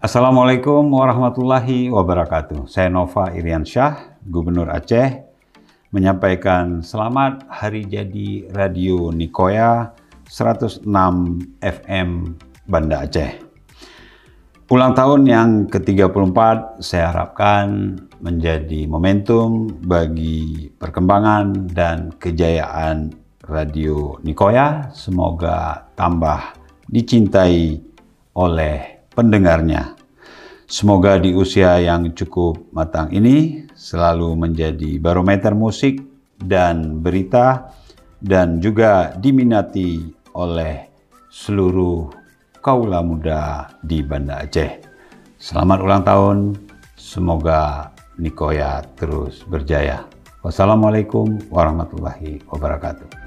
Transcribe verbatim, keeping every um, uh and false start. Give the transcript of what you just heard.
Assalamualaikum warahmatullahi wabarakatuh. Saya Nova Iriansyah, Gubernur Aceh, menyampaikan selamat hari jadi Radio Nikoya seratus enam F M Banda Aceh. Ulang tahun yang ke tiga puluh empat saya harapkan menjadi momentum bagi perkembangan dan kejayaan Radio Nikoya. Semoga tambah dicintai oleh pendengarnya. Semoga di usia yang cukup matang ini selalu menjadi barometer musik dan berita dan juga diminati oleh seluruh kaula muda di Banda Aceh. Selamat ulang tahun, semoga Nikoya terus berjaya. Wassalamualaikum warahmatullahi wabarakatuh.